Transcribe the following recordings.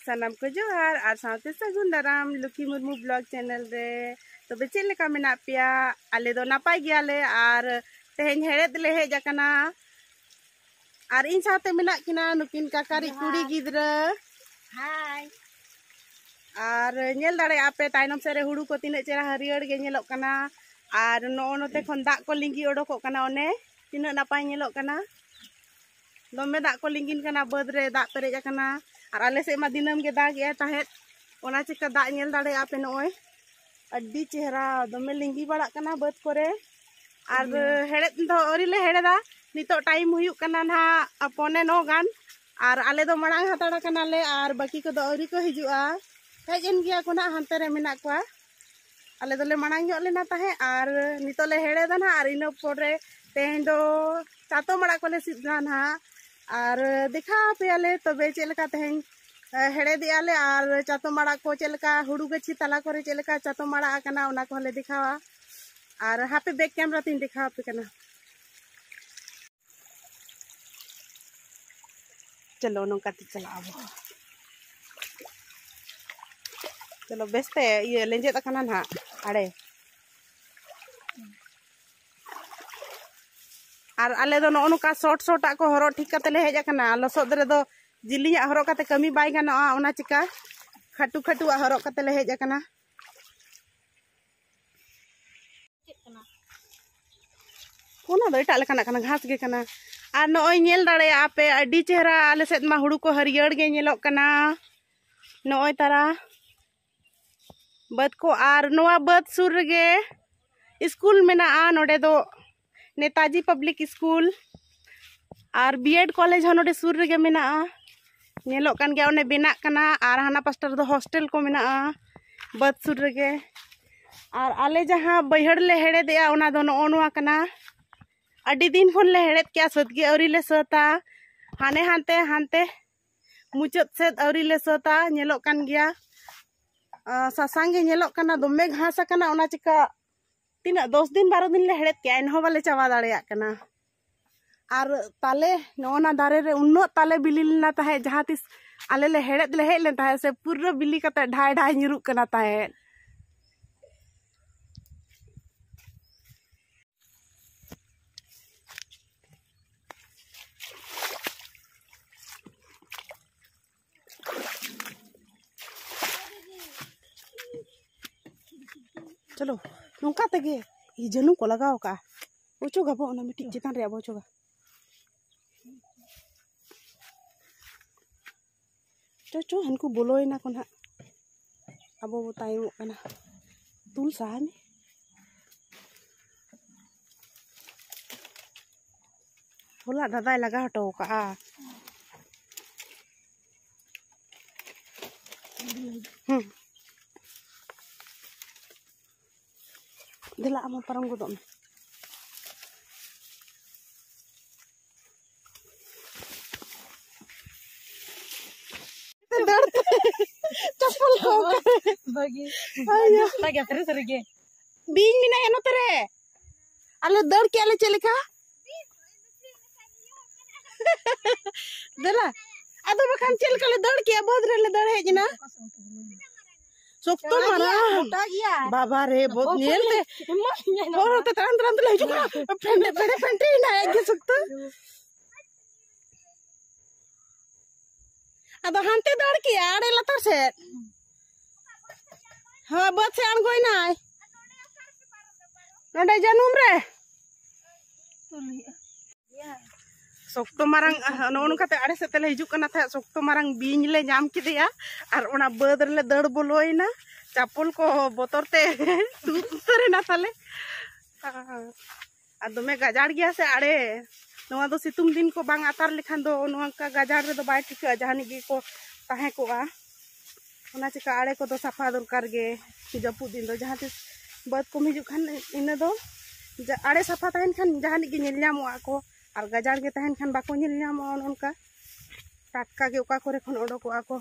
सानाम को जोहार और साथे सगुन दाराम लुकी मुर्मू ब्लॉग चैनल रे तो चेद लेका मेना पेया आले दो नापाय गियाले और तेहेन हेड़ेद ले हेज आकना और इन साथे मेना किना नुकिन काकारी कुड़ी गिद्रा हाय और नेल दाड़े आपे तायनम सेरे हुड़ू को तिने चेहरा हरियर गे नेलोक कना और नोते खन दाग को लिंगी ओडोकोक कना ओने तिना नापाय नेलोक कना दमे दाग को लिंगिन कना बद रे दाग पेरेज आकना और आले से मा दिनम गे दाग ए ताहेत ओना चिका दाग नेल दाड़े आपे नोय अड्डी चेहरा दमे लिंगी बड़ा कना बद करे और हेड़ेद दो अरिले हेड़ेदा नितो टाइम हुयुक कना ना अपने नो गान और आले दो मड़ांग हताड़ा कना ले और बाकी को दो अरि को हिजुआ हेजन गिया को ना हंते रे मेना कोआ आले दोले मड़ांग जो लेना ताहे और नितो ले हेड़ेदा ना और इनो पोरे तेहेन दो चातो मड़ा को ले सिद्धा ना और देखा पे आले तबे चेलका तेहेन हेड़ेदी आले और चातो मड़ा को चेलका हुड़ू गछि तला करे चेलका चातो मड़ा आकना ओना को ले दिखावा और हापे बैक कैमरा तीन दिखावा पे कना चलो नौका ती चला अब चलो बेस्ते ये लेंजे तकना ना आड़े और आले दो नोका शॉर्ट शॉर्ट को हरो ठीक कते ले हेज कना लसोद रे दो जिलिया हरो कते कमी बाय गानोआ ओना चिका खाटू खाटू हरो कते ले हेज कना ओना दो एटा लेकाना कना घास गे कना और नोय नेल दाड़े आपे अड्डी चेहरा आले सेद मा हुड़ू को हरियर गे नेलोक कना नोय तारा बद को और नोआ बद सुर गे स्कूल मेना नोडे दो नेताजी पब्लिक स्कूल और बीएड कॉलेज नोडे सुर रे मेना नेलोक कान गया ओने बेना कना और हाना पास्टर दो हॉस्टल को मेना बद सुर रे और आले जहाँ बैहड़ ले हेड़ेद ओना दो नोआ कना अड्डी दिन खन ले हेड़ेद क्या सदगे अवरी ले सता हाने हानते हानते मुचाद सेद अवरी ले सता नेलोक कान गया सासांगे नेलोक कना दमे घास कना ओना चिका तीना 10 दिन 12 दिन ले हेड़ेद के एनहो बाले चावा दाड़ेया कना और ताले नोना दारे रे उन्नो ताले बिली लेना ताहे जहाँ तिस आले ले हेड़ेद ले हेज लेन ताहे से पूरा बिली कते ढाई ढाई nyuruk कना ताहे चलो नौका तेगे ये जनू को लगाओ का ओचो गाबो ओना मिट्टी चितान रे बोचो गा चो हनको बोलोय ना कोना अबो बतायो कना तुल साहनी होला दादा लगा हटो का दिला आम परम गोदम चप्पल को bagi ayo lagi terus lagi bing mina eno tere alo dor ke ale chelika dela ado bakan chelika le dor ke bod re le dor hejna sok to mara बाबा रे बहुत नेल ते और तो तरन तरन ले जुका फ्रेंड बड़े friend ना एक सकता अब हंते दौड़ के आड़े लतर से हां बस से आन कोई ना नडे जनुम रे सोक्तो मारंग नोन कते आड़े से तले हिजुक कना था सोक्तो मारंग बीन ले जाम किदिया और ओना बद रे दड़ बोलोइना चापल को बोतरते तुतरे ना थाले आ दमे गाजाड़ गया से आड़े नोआ दो सितुंग दिन को बांग आतार लेखान दो नोआ का गाजाड़ रे दो बाय टिका जहानी गे को ताहे को आ ओना चिका आड़े को दो सफा दरकार गे जपु दिन दो जहां तिस बद को हिजु खान इने दो आड़े सफा ताहेन खान जहानी गे नेल ᱧᱟᱢᱚᱜᱼᱟ को और गाजाड़ गे ताहेन खान बाको नेल ᱧᱟᱢᱚᱜᱼᱟ ओनका टाटका गे ओका करे खन ओडोकोआ को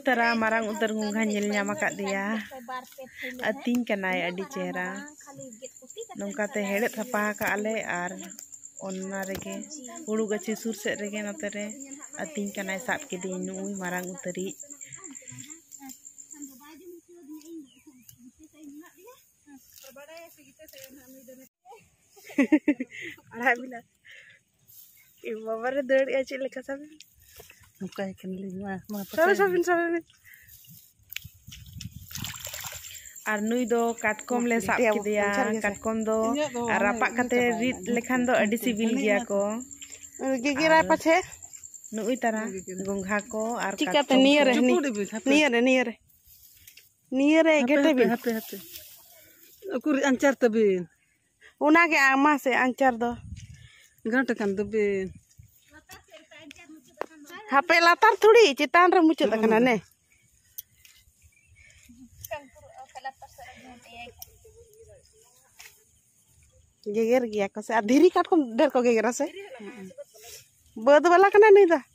तरा मारंग उतर गुंघा नेल ᱧᱟᱢ ᱟᱠᱟᱫ ᱫᱮᱭᱟ ᱟᱹᱛᱤᱧ ᱠᱟᱱᱟᱭ ᱟᱹᱰᱤ ᱪᱮᱦᱨᱟ ᱱᱚᱝᱠᱟᱛᱮ ᱦᱮᱲᱮᱫ ᱥᱟᱯᱟ ᱟᱠᱟᱜᱼᱟᱞᱮ ᱟᱨ ᱚᱱᱟ ᱨᱮᱜᱮ ᱦᱩᱲᱩ ᱜᱟᱹᱪᱷᱤ ᱥᱩᱨ ᱥᱮᱫ ᱨᱮᱜᱮ ᱱᱚᱛᱮ ᱨᱮ ᱟᱹᱛᱤᱧ ᱠᱟᱱᱟᱭ ᱥᱟᱵ ᱠᱮᱫᱮᱧ ᱱᱩᱭ ᱢᱟᱨᱟᱝ ᱩᱛᱟᱹᱨᱤᱡ अढ़ाई बिना बाबा रे दौड़ गया चल लेकर सब मुकाय कनली सब और नुई दो काटकम ले साब केदिया काटकम दो रापा कते रिद लेखान दो अडी सिबिल गिया को गेगेरा पाछे नुई तारा गोंघा को और चिकाते नियरे गेटे बिन हाते अकुर अंचार तबिन उना के आमा से अंचार दो घाट कान तबिन हापे लातार थोड़ी चितान रे मुचत कना ने गेगर गया को से धीरी काट को डर को गेगरा से बद वाला कना नहीं दा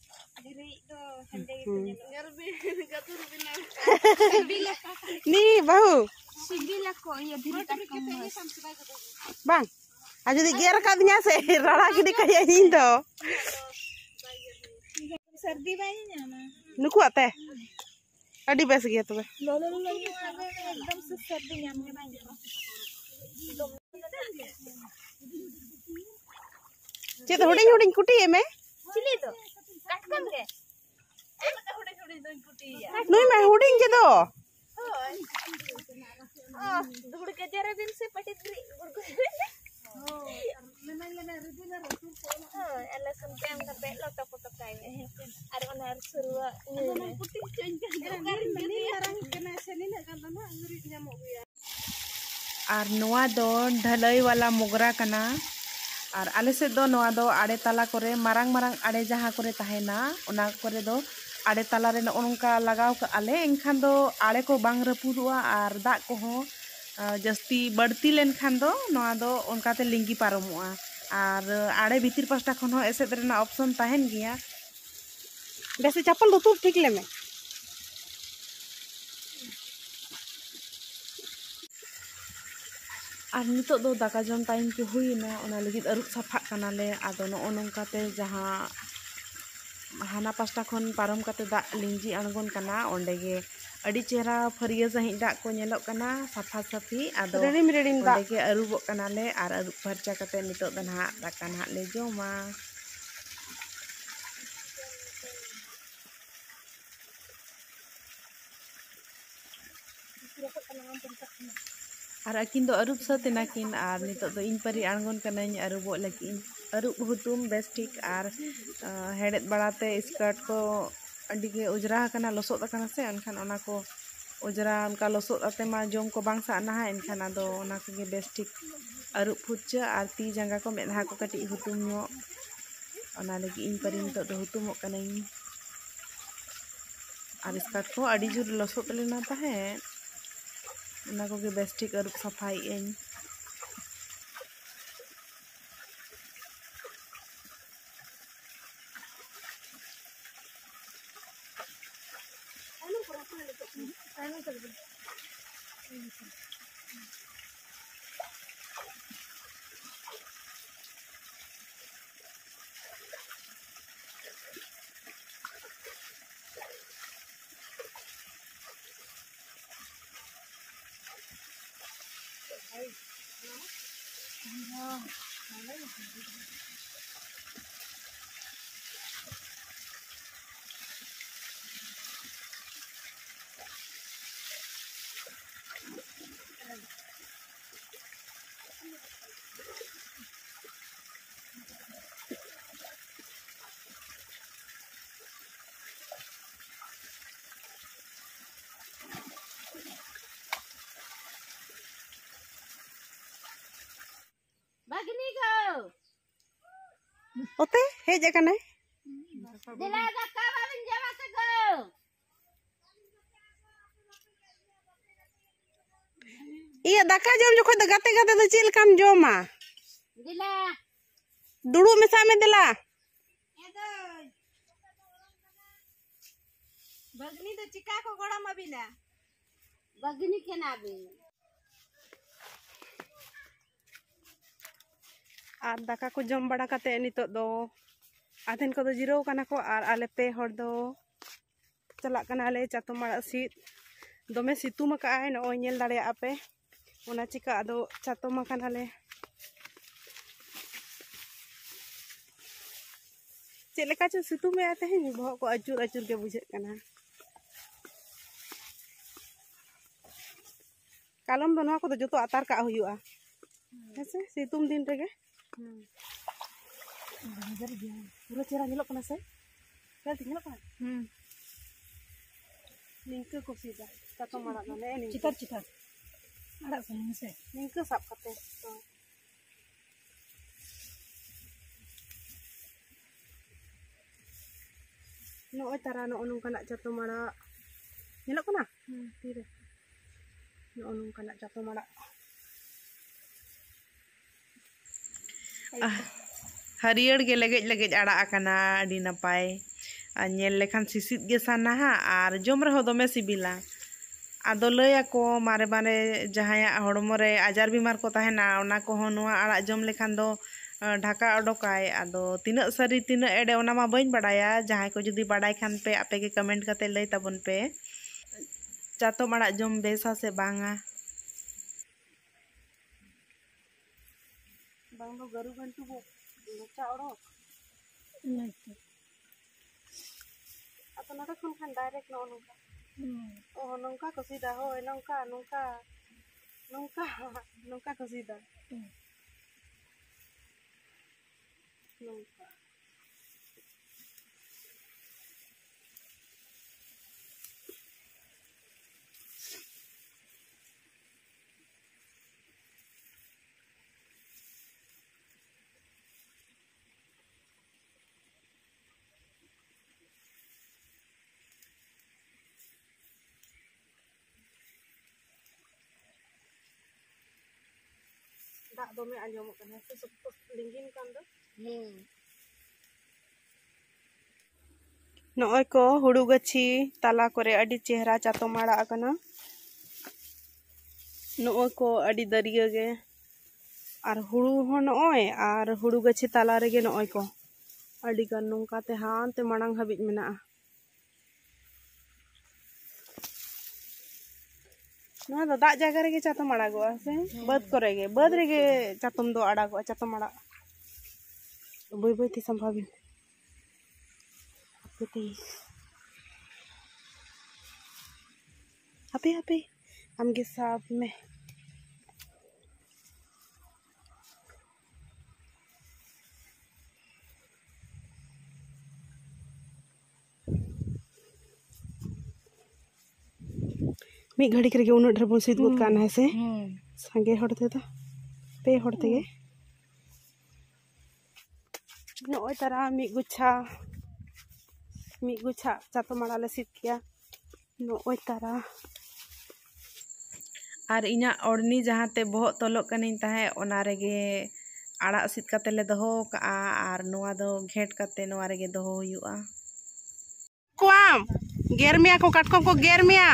नी बहु सिबिला को ये धीरे काट को बांग आ जदी गेर का दिया से राड़ा गिडी कया इन दो सर्दी बाई ना नुकु आते अडी बेस गया तबे लोलो एकदम से सर्दी नाम के बाई चेत हुडिंग हुडिंग कुटी में चिली दो काटकम के हुडिंग कुटी नुई में हुडिंग के दो दुड़ के जरा दिन से पटी ala sampai ang kape lo tapos kain ar onar surwa puting और नोआ दो ढलई वाला मोगरा कना और आले से दो नोआ दो आड़े तला करे मारंग मारंग आड़े जहाँ करे तहेना ओना करे दो आड़े तला रे नोनका लगाव का आले एनखान दो आड़े को बांग रपुदुआ और दाग को हो जस्ती बढ़ती लेन खान दो नोआ दो उनकाते लिंगी पारमुआ और आड़े भीतर पास्टा खन हो एसेद रेना ऑप्शन तहन गया वैसे चप्पल दो तू ठीक ले में और नितो दो दाका जम टाइम के हुईना ओना लगित अरुप साफा कनाले आदो नो नोंकाते जहां हाना पास्टा खन पारम काते दा लिंजी अणगोन कना ओंडेगे अड़ी चेहरा फरिया सही दा को नेलोक कना साफा साफी आदो रेडिम दा ओंडेगे अरुबो कनाले और अरुप फरचा काते नितो दना दाका ना ले जोमा और अकिन दो अरुप सतेना किन और नितो दो इन परी अणगोन कनाई अरुबो लगिन अरुब हुतुम बेस ठीक और हेडेत बड़ाते स्कर्ट को अडिगे उजरा कना लसोद कना से अनखान ओना को उजरा उनका लसोद आते मा जोम को बांग साना है एनखान आदो ओना के बेस ठीक अरुब फुच्चा और ती जंगा को मेधा को कटी हुतुम नो ओना लगी इन परी नितो दो हुतुमो कनाई और स्कर्ट को अडी जुर लसोद लेना ताहे ओना को के बेस ठीक अरुब सफाई एन bagini go ओते हे जगह नहीं दिला का काबा बिन जावा से go iya दाका जम जो खोद गाते गाते तो चिल काम जोमा दिला दुड़ू में सामे दिला भगनी तो चिका को गोड़ा मबिना बगनी केना बे और दाका को जम बड़ा कते नितो दो आधेन को जिरो काना को और आले पे हर दो चला काना ले चातम आड़ा सीट दोमे सितुम का है नो नेल दाड़े आपे ओना चिका आदो चातम काना ले चेक लेका चो सितुम में आते हैं बहक को अचूर अचूर के बुझे काना कालम दो नवा को जो आतार का हुआ ऐसे सितुम दिन रेगे पूरा चेहरा नीलो कना से चल नीलो कना निंका को सीधा चातम आड़ा ना ने चितर चितर आड़ा से निंका साब करते नो तारा नो नोंकाना चातम आड़ा नीलो कना तीरे नो नोंकाना चातम आड़ा हरियर के लगेज लगेज आड़ा आकना आडी नपाय नेल लेखान सिसिद गे साना और जम रहो दमे सिबिला आदो लयको मारे मारे जहाया हड़मो रे आजार बीमार को तहना ओना को नुआ आड़ा जम लेखान दो ढाका अडोकाय आदो तिना सारी तिना एडे ओना मा बइन बड़ाया जहां को जुदी बड़ाई खान पे आपे के कमेंट करते लय तबन पे चातम आड़ा जम बेसा से बांगा बांगो गरु घंटू बो लोचा ओड़ो नोडे खन खान डायरेक्ट नो नोंका ओ नोंका को सीधा हो नोंका नोंका नोंका नोंका को सीधा नोंका दाग दोमे आंजमो कना से सब लिंगिन कान दो नोय को हुड़ू गछि ताला करे अडी चेहरा चातम आड़ा कना नोय को अडी दरिया गे और हुड़ू हो नोय और हुड़ू गछि ताला रेगे नोय को अडी गान नोंका ते हानते मांग हाबिज मेना ना दो दाग जगह रे चातम आड़ागो से बद करे गे बद रे गे चातम दो आड़ागो चातम आड़ा बई बई ती संभाविन हापे हापे हमगे साफ में मी घड़ी करके उन ढेर बन सीध गुद है से संगे हड़ते तो पे हड़ते गे नोय तारा मी गुच्छा चातम आड़ा ले सीध किया नोय तारा और इना ओढ़नी जहाते बहुत तोलो कनिन ताहे ओना रेगे आड़ा सीध कते ले दोहो का और नोआ दो घेट कते नोआ रेगे दोहो हुयुआ कोआम गेरमिया को काटकोम को गेरमिया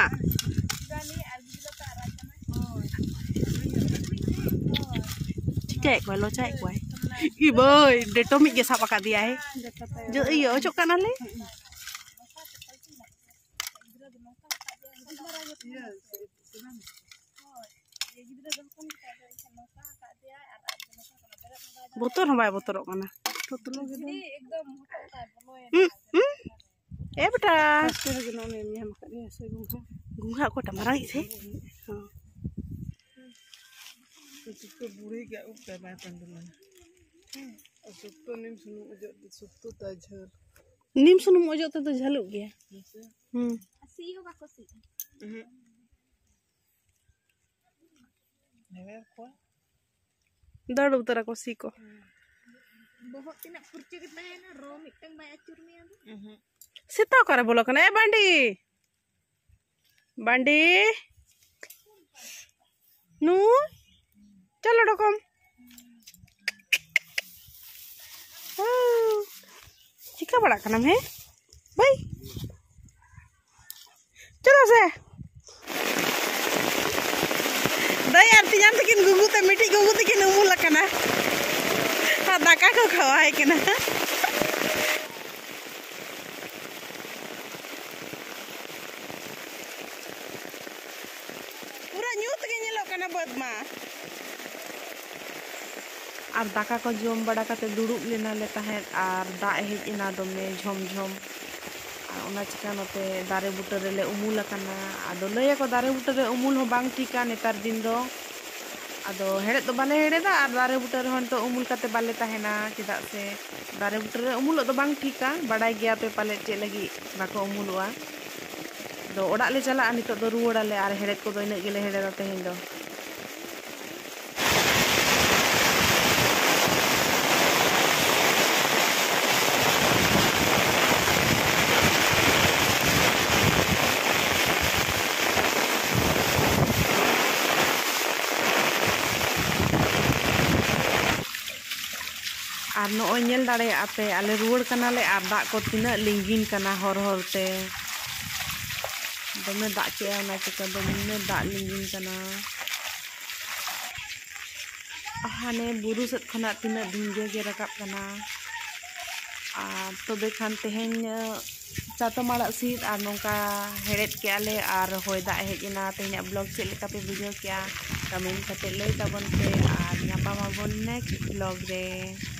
cek lo cek gue i boy deto mi gesa pakai dia jo iyo cok kanan le botol hamba botol mana beta gunga ko tamarai se सुतो बूढ़ी क्या उठता है पंडुलन सुतो नीम सुनु अजो सुतो ताझर नीम सुनु अजो तो झलु गया सी हो बाको सी नेवे को दड़ उतरा को सी को बहुत तिना फुर्ची कितना है ना रो मिटंग बाय अचुर में सीता करे बोलो कना ए बांडी बांडी नु चलो डकम चिका बड़ा कना है भाई चलो से दई और तिजान तकिन गुगु ते मिटी गुगु तकिन उमुल कना आ दाका को खवाए कना पूरा न्यूत के नेलो कना बदमा और दाका को जम बड़ा काते दुड़ुब लेना ले तहें और दा हेज इना दमे झम झम और चिका नते दारे बुटा रे ले उमुल कना आदो लय को दारे बुटा रे उमुल हो बांग ठीका नेतार दिन दो आदो हेड़े तो बाले हेड़ेदा और दारे बुटा रे हन तो उमुल काते बाले तहेना चेदा से दारे बुटा रे उमुल तो बांग ठीका बड़ाय गया पे पाले चे लगी बाको उमुलवा दो ओड़ा ले चला नितो दो रुवाड़ा ले और हेड़े को दो इने गेले हेड़ेदा तेहेन दो और नोय नेल दाड़े आते आले रुवाड़ कनाले और दा को तिना लिंगिन कना हर हरते दमे दा के ना चिका दमे दा लिंगिन कना हाने बुरु सेत खना तिना ढिंगे गे रकाब कना तबे खान तेहेन चातमाड़ा सीट और नोंका हेड़ेत के आले और होय दा हेजना तेहेन ब्लॉग चेक लेका पे बुझो क्या कमेंट कते लय ताबन पे और ᱧᱟᱯᱟᱢ ᱟᱵᱚᱱ नेक्स्ट ब्लॉग रे।